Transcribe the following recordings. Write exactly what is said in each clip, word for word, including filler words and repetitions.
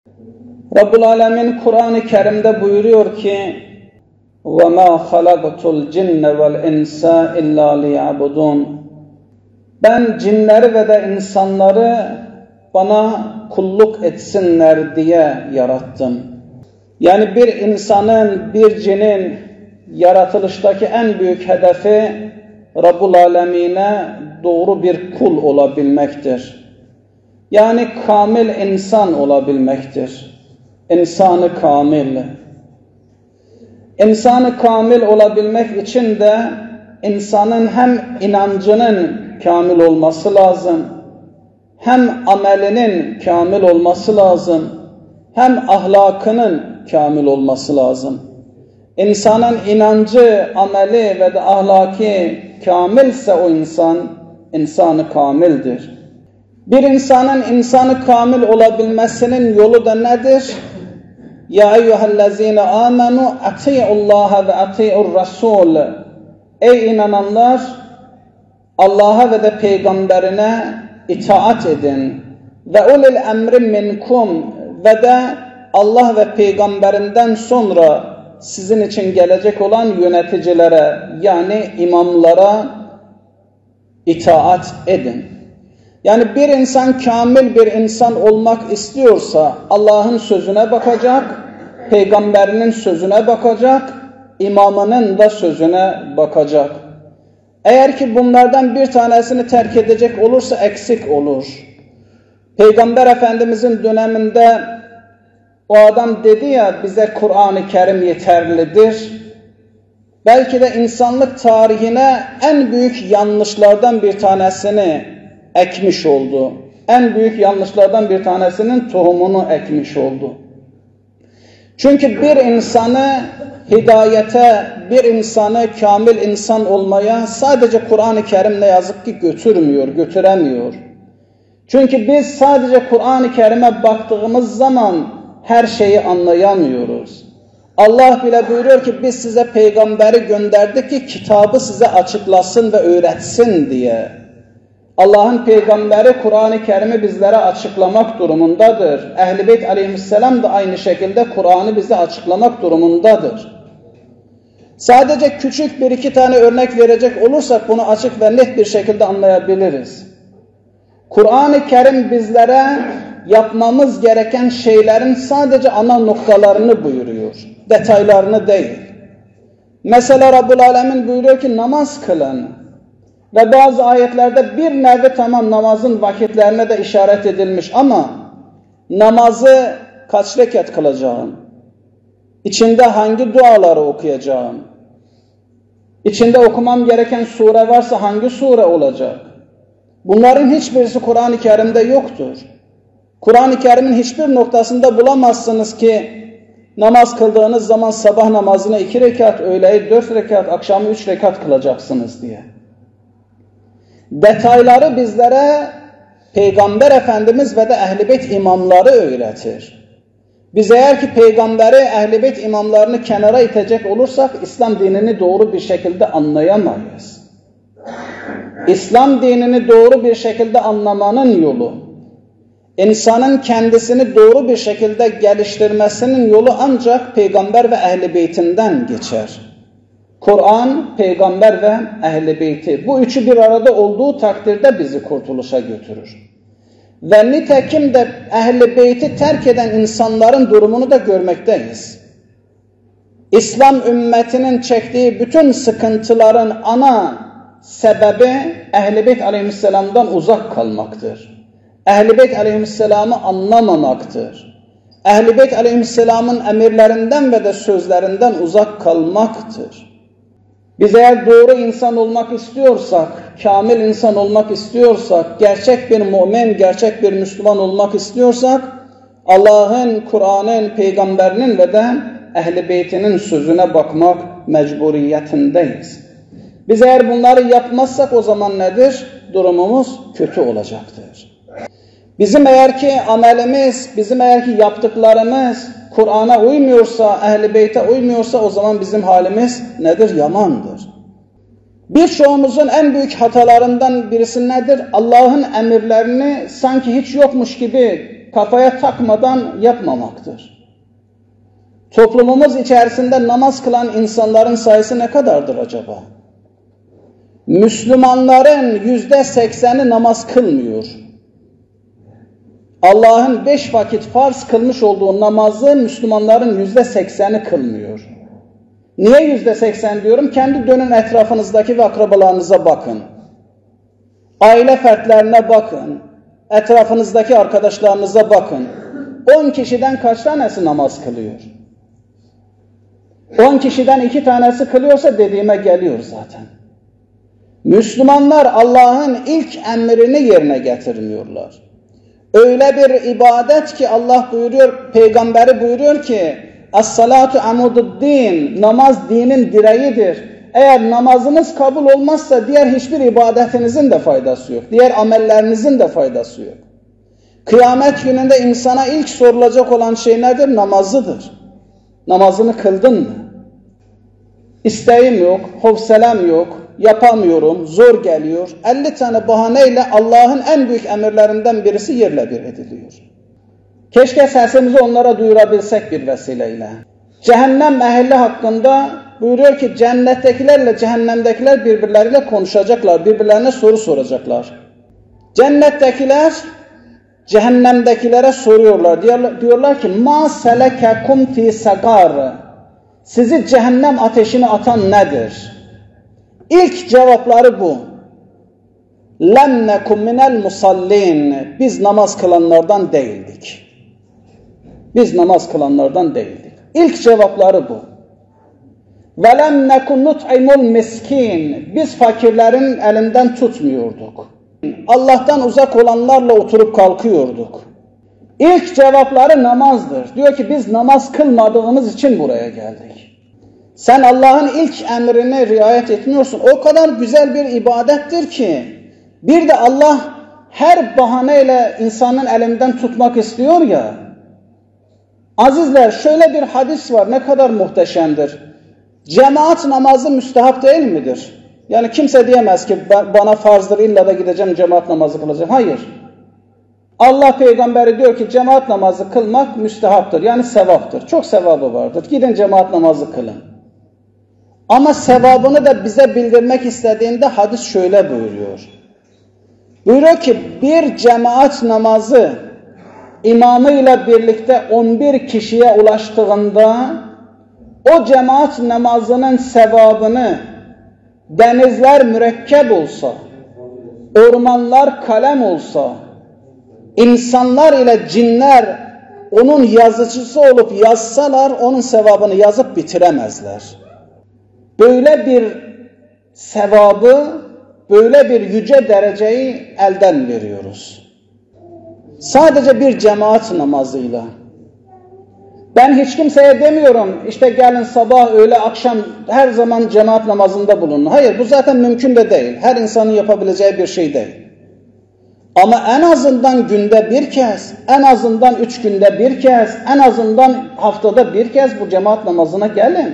Rabbul Alemin Kur'an-ı Kerim'de buyuruyor ki وَمَا خَلَقْتُ الْجِنَّ وَالْاِنْسَ اِلَّا لِيَعْبُدُونَ Ben cinleri ve de insanları bana kulluk etsinler diye yarattım. Yani bir insanın, bir cinin yaratılıştaki en büyük hedefi Rabbul Alemin'e doğru bir kul olabilmektir. Yani kamil insan olabilmektir. İnsanı kamil. İnsanı kamil olabilmek için de insanın hem inancının kamil olması lazım, hem amelinin kamil olması lazım, hem ahlakının kamil olması lazım. İnsanın inancı, ameli ve de ahlaki kamilse o insan, insanı kamildir. Bir insanın insanı kamil olabilmesinin yolu da nedir? Ya eyyühellezine amenu ati'ullaha ve ati'ur rasul. Ey inananlar, Allah'a ve de peygamberine itaat edin. Ve ulil emri minkum, ve de Allah ve peygamberinden sonra sizin için gelecek olan yöneticilere, yani imamlara itaat edin. Yani bir insan kamil bir insan olmak istiyorsa Allah'ın sözüne bakacak, peygamberinin sözüne bakacak, imamının da sözüne bakacak. Eğer ki bunlardan bir tanesini terk edecek olursa eksik olur. Peygamber Efendimizin döneminde o adam dedi ya, bize Kur'an-ı Kerim yeterlidir. Belki de insanlık tarihine en büyük yanlışlardan bir tanesini ekmiş oldu. En büyük yanlışlardan bir tanesinin tohumunu ekmiş oldu. Çünkü bir insanı hidayete, bir insanı kamil insan olmaya sadece Kur'an-ı Kerim ne yazık ki götürmüyor, götüremiyor. Çünkü biz sadece Kur'an-ı Kerim'e baktığımız zaman her şeyi anlayamıyoruz. Allah bile buyuruyor ki biz size peygamberi gönderdik ki kitabı size açıklasın ve öğretsin diye. Allah'ın peygamberi Kur'an-ı Kerim'i bizlere açıklamak durumundadır. Ehl-i Beyt aleyhisselam da aynı şekilde Kur'an'ı bize açıklamak durumundadır. Sadece küçük bir iki tane örnek verecek olursak bunu açık ve net bir şekilde anlayabiliriz. Kur'an-ı Kerim bizlere yapmamız gereken şeylerin sadece ana noktalarını buyuruyor. Detaylarını değil. Mesela Rabbul Alemin buyuruyor ki namaz kılın. Ve bazı ayetlerde bir nevi tamam namazın vakitlerine de işaret edilmiş ama namazı kaç rekat kılacağım? İçinde hangi duaları okuyacağım? İçinde okumam gereken sure varsa hangi sure olacak? Bunların hiçbirisi Kur'an-ı Kerim'de yoktur. Kur'an-ı Kerim'in hiçbir noktasında bulamazsınız ki namaz kıldığınız zaman sabah namazını iki rekat, öğleyi dört rekat, akşamı üç rekat kılacaksınız diye. Detayları bizlere Peygamber Efendimiz ve de Ehl-i Beyt imamları öğretir. Biz eğer ki Peygamberi, Ehl-i Beyt imamlarını kenara itecek olursak İslam dinini doğru bir şekilde anlayamayız. İslam dinini doğru bir şekilde anlamanın yolu, insanın kendisini doğru bir şekilde geliştirmesinin yolu ancak Peygamber ve Ehl-i Beytinden geçer. Kur'an, Peygamber ve Ehl-i Beyti. Bu üçü bir arada olduğu takdirde bizi kurtuluşa götürür. Ve nitekim de Ehl-i Beyti terk eden insanların durumunu da görmekteyiz. İslam ümmetinin çektiği bütün sıkıntıların ana sebebi Ehl-i Beyt aleyhisselamdan uzak kalmaktır. Ehl-i Beyt aleyhisselamı anlamamaktır. Ehl-i Beyt aleyhisselamın emirlerinden ve de sözlerinden uzak kalmaktır. Biz eğer doğru insan olmak istiyorsak, kamil insan olmak istiyorsak, gerçek bir mümin, gerçek bir Müslüman olmak istiyorsak, Allah'ın, Kur'an'ın, Peygamberinin ve de Ehl-i Beytinin sözüne bakmak mecburiyetindeyiz. Biz eğer bunları yapmazsak o zaman nedir? Durumumuz kötü olacaktır. Bizim eğer ki amelimiz, bizim eğer ki yaptıklarımız Kur'an'a uymuyorsa, Ehl-i Beyt'e uymuyorsa o zaman bizim halimiz nedir? Yamandır. Birçoğumuzun en büyük hatalarından birisi nedir? Allah'ın emirlerini sanki hiç yokmuş gibi kafaya takmadan yapmamaktır. Toplumumuz içerisinde namaz kılan insanların sayısı ne kadardır acaba? Müslümanların yüzde sekseni namaz kılmıyor. Allah'ın beş vakit farz kılmış olduğu namazı Müslümanların yüzde sekseni kılmıyor. Niye yüzde seksen diyorum? Kendi dönün etrafınızdaki ve akrabalarınıza bakın. Aile fertlerine bakın. Etrafınızdaki arkadaşlarınıza bakın. on kişiden kaç tanesi namaz kılıyor? on kişiden iki tanesi kılıyorsa dediğime geliyor zaten. Müslümanlar Allah'ın ilk emrini yerine getirmiyorlar. Öyle bir ibadet ki Allah buyuruyor, peygamberi buyuruyor ki "Es-salatu amudu'd-din", namaz dinin direğidir. Eğer namazınız kabul olmazsa diğer hiçbir ibadetinizin de faydası yok. Diğer amellerinizin de faydası yok. Kıyamet gününde insana ilk sorulacak olan şey nedir? Namazıdır. Namazını kıldın mı? İsteğim yok, hafselem yok, yapamıyorum, zor geliyor. elli tane bahaneyle Allah'ın en büyük emirlerinden birisi yerle bir ediliyor. Keşke sesimizi onlara duyurabilsek bir vesileyle. Cehennem ehli hakkında buyuruyor ki cennettekilerle cehennemdekiler birbirleriyle konuşacaklar, birbirlerine soru soracaklar. Cennettekiler cehennemdekilere soruyorlar. Diyorlar, diyorlar ki ma selekekum fi sagar. Sizi cehennem ateşine atan nedir? İlk cevapları bu. Lem nekum minel musallin. Biz namaz kılanlardan değildik. Biz namaz kılanlardan değildik. İlk cevapları bu. Ve lem nekun nut'imul miskin. Biz fakirlerin elinden tutmuyorduk. Allah'tan uzak olanlarla oturup kalkıyorduk. İlk cevapları namazdır. Diyor ki biz namaz kılmadığımız için buraya geldik. Sen Allah'ın ilk emrine riayet etmiyorsun. O kadar güzel bir ibadettir ki bir de Allah her bahaneyle insanın elinden tutmak istiyor ya. Azizler, şöyle bir hadis var, ne kadar muhteşemdir. Cemaat namazı müstehap değil midir? Yani kimse diyemez ki bana farzdır, illa da gideceğim cemaat namazı kılacağım. Hayır. Allah peygamberi diyor ki cemaat namazı kılmak müstehaptır. Yani sevaptır. Çok sevabı vardır. Gidin cemaat namazı kılın. Ama sevabını da bize bildirmek istediğinde hadis şöyle buyuruyor. Buyuruyor ki bir cemaat namazı imamıyla birlikte on bir kişiye ulaştığında o cemaat namazının sevabını denizler mürekkep olsa, ormanlar kalem olsa, insanlar ile cinler onun yazıcısı olup yazsalar onun sevabını yazıp bitiremezler. Böyle bir sevabı, böyle bir yüce dereceyi elden veriyoruz. Sadece bir cemaat namazıyla. Ben hiç kimseye demiyorum işte gelin sabah, öğle, akşam her zaman cemaat namazında bulunun. Hayır, bu zaten mümkün de değil. Her insanın yapabileceği bir şey değil. Ama en azından günde bir kez, en azından üç günde bir kez, en azından haftada bir kez bu cemaat namazına gelin.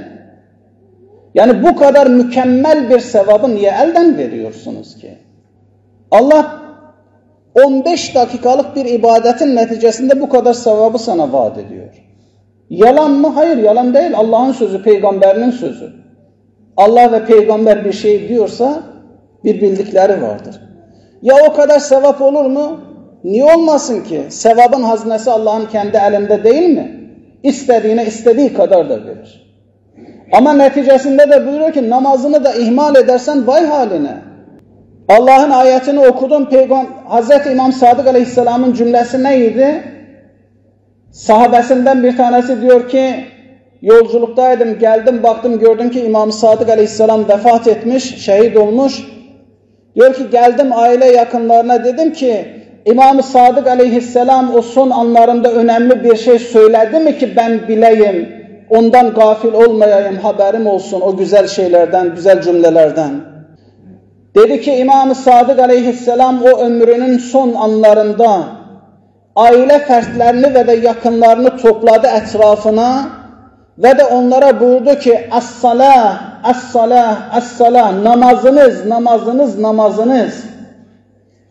Yani bu kadar mükemmel bir sevabı niye elden veriyorsunuz ki? Allah on beş dakikalık bir ibadetin neticesinde bu kadar sevabı sana vaat ediyor. Yalan mı? Hayır, yalan değil. Allah'ın sözü, peygamberinin sözü. Allah ve peygamber bir şey diyorsa bir bildikleri vardır. Ya o kadar sevap olur mu? Niye olmasın ki? Sevabın haznesi Allah'ın kendi elinde değil mi? İstediğine istediği kadar da verir. Ama neticesinde de buyuruyor ki namazını da ihmal edersen vay haline. Allah'ın ayetini okudum. Peygamber Hazreti İmam Sadık Aleyhisselam'ın cümlesi neydi? Sahabesinden bir tanesi diyor ki yolculuktaydım, geldim, baktım, gördüm ki İmam Sadık Aleyhisselam vefat etmiş, şehit olmuş. Diyor ki geldim aile yakınlarına, dedim ki İmam Sadık Aleyhisselam o son anlarında önemli bir şey söyledi mi ki ben bileyim, ondan gafil olmayayım, haberim olsun o güzel şeylerden, güzel cümlelerden. Dedi ki İmam Sadık Aleyhisselam o ömrünün son anlarında aile fertlerini ve de yakınlarını topladı etrafına ve de onlara buyurdu ki as-salah, as-salah, as-salah, namazınız, namazınız, namazınız.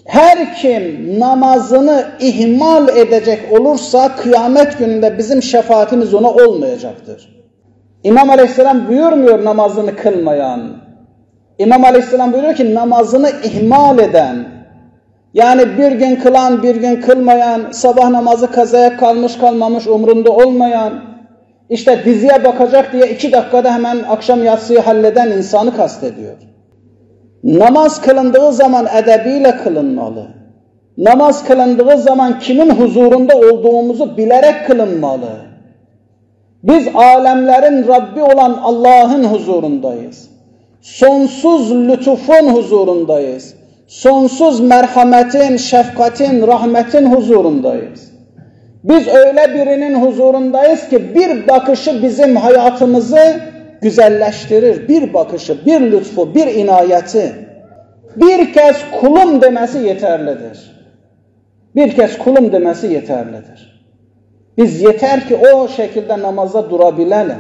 Her kim namazını ihmal edecek olursa kıyamet gününde bizim şefaatimiz ona olmayacaktır. İmam Aleyhisselam buyurmuyor namazını kılmayan. İmam Aleyhisselam buyuruyor ki namazını ihmal eden, yani bir gün kılan bir gün kılmayan, sabah namazı kazaya kalmış kalmamış umrunda olmayan, işte diziye bakacak diye iki dakikada hemen akşam yatsıyı halleden insanı kastediyor. Namaz kılındığı zaman edebiyle kılınmalı. Namaz kılındığı zaman kimin huzurunda olduğumuzu bilerek kılınmalı. Biz alemlerin Rabbi olan Allah'ın huzurundayız. Sonsuz lütufun huzurundayız. Sonsuz merhametin, şefkatin, rahmetin huzurundayız. Biz öyle birinin huzurundayız ki bir bakışı bizim hayatımızı güzelleştirir. Bir bakışı, bir lütfu, bir inayeti. Bir kez kulum demesi yeterlidir. Bir kez kulum demesi yeterlidir. Biz yeter ki o şekilde namaza durabilelim.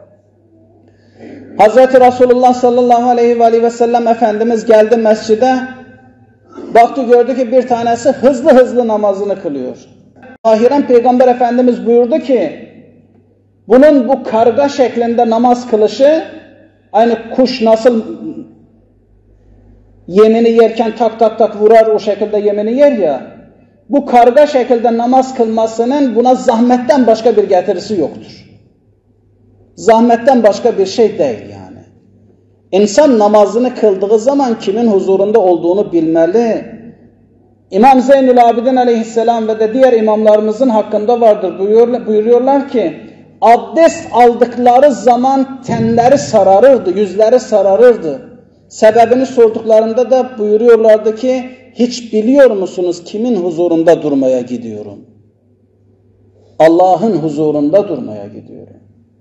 Hazreti Resulullah sallallahu aleyhi ve sellem Efendimiz geldi mescide. Baktı gördü ki bir tanesi hızlı hızlı namazını kılıyor. Ahiren Peygamber Efendimiz buyurdu ki bunun bu karga şeklinde namaz kılışı, aynı kuş nasıl yemini yerken tak tak tak vurar o şekilde yemini yer ya, bu karga şekilde namaz kılmasının buna zahmetten başka bir getirisi yoktur. Zahmetten başka bir şey değil yani. İnsan namazını kıldığı zaman kimin huzurunda olduğunu bilmeli. İmam Zeynül Abidin aleyhisselam ve de diğer imamlarımızın hakkında vardır. Buyuruyorlar, buyuruyorlar ki abdest aldıkları zaman tenleri sararırdı, yüzleri sararırdı. Sebebini sorduklarında da buyuruyorlardı ki hiç biliyor musunuz kimin huzurunda durmaya gidiyorum? Allah'ın huzurunda durmaya gidiyorum.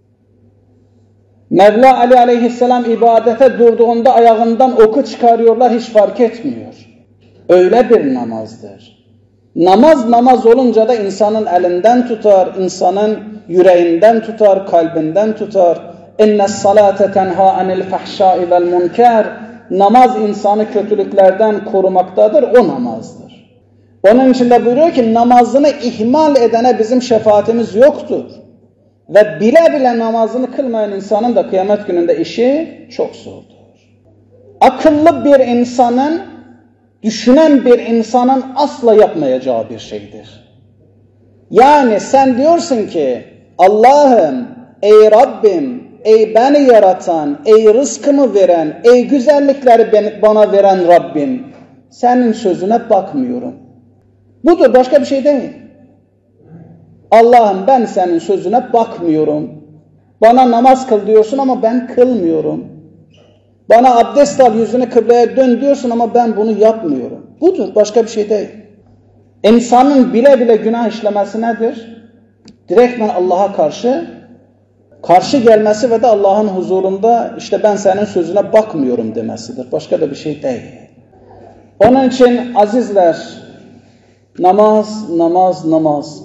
Mevla Ali aleyhisselam ibadete durduğunda ayağından oku çıkarıyorlar, hiç fark etmiyor. Öyle bir namazdır. Namaz namaz olunca da insanın elinden tutar, insanın yüreğinden tutar, kalbinden tutar. İnne salate tenha anil fahşai vel munker. Namaz insanı kötülüklerden korumaktadır, o namazdır. Onun için de buyuruyor ki namazını ihmal edene bizim şefaatimiz yoktur. Ve bile bile namazını kılmayan insanın da kıyamet gününde işi çok zordur. Akıllı bir insanın, düşünen bir insanın asla yapmayacağı bir şeydir. Yani sen diyorsun ki Allah'ım, ey Rabbim, ey beni yaratan, ey rızkımı veren, ey güzellikleri bana veren Rabbim, senin sözüne bakmıyorum. Budur, başka bir şey değil. Allah'ım ben senin sözüne bakmıyorum. Bana namaz kıl diyorsun ama ben kılmıyorum. Bana abdest al, yüzünü kıbleye dön diyorsun ama ben bunu yapmıyorum. Budur, başka bir şey değil. İnsanın bile bile günah işlemesi nedir? Direktmen Allah'a karşı karşı gelmesi ve de Allah'ın huzurunda işte ben senin sözüne bakmıyorum demesidir. Başka da bir şey değil. Onun için azizler, namaz, namaz, namaz.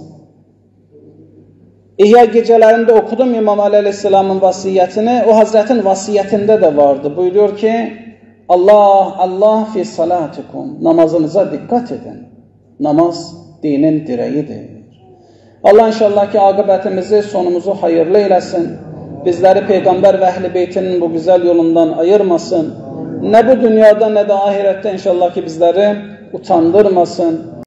İhya gecelerinde okudum İmam Ali Aleyhisselam'ın vasiyetini. O Hazretin vasiyetinde de vardı. Buyuruyor ki Allah, Allah fi salatikum. Namazınıza dikkat edin. Namaz dinin direğidir. Allah inşallah ki akıbetimizi, sonumuzu hayırlı eylesin. Bizleri Peygamber ve Ehl-i Beytinin bu güzel yolundan ayırmasın. Ne bu dünyada ne de ahirette inşallah ki bizleri utandırmasın.